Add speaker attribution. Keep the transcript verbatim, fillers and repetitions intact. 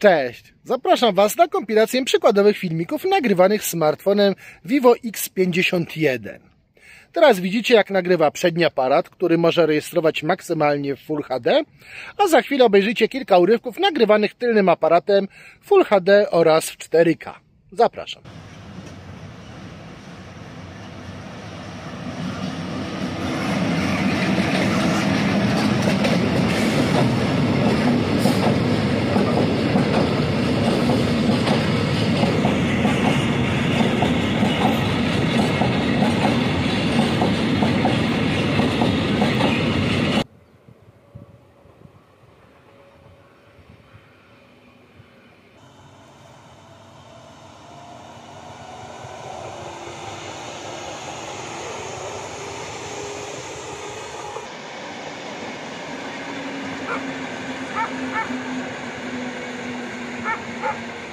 Speaker 1: Cześć! Zapraszam Was na kompilację przykładowych filmików nagrywanych smartfonem Vivo X pięćdziesiąt jeden. Teraz widzicie, jak nagrywa przedni aparat, który może rejestrować maksymalnie w Full H D, a za chwilę obejrzycie kilka urywków nagrywanych tylnym aparatem Full H D oraz w cztery K. Zapraszam.
Speaker 2: Ha ha ha!